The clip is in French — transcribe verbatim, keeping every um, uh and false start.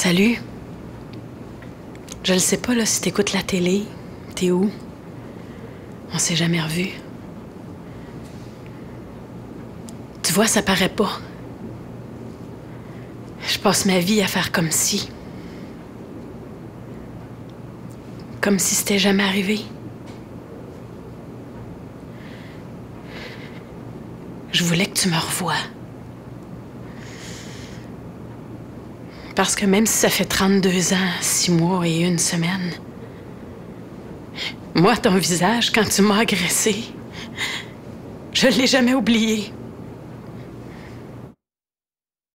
Salut. Je le sais pas, là, si t'écoutes la télé. T'es où? On s'est jamais revus. Tu vois, ça paraît pas. Je passe ma vie à faire comme si. Comme si c'était jamais arrivé. Je voulais que tu me revoies. Parce que même si ça fait trente-deux ans, six mois et une semaine, moi, ton visage, quand tu m'as agressé, je l'ai jamais oublié.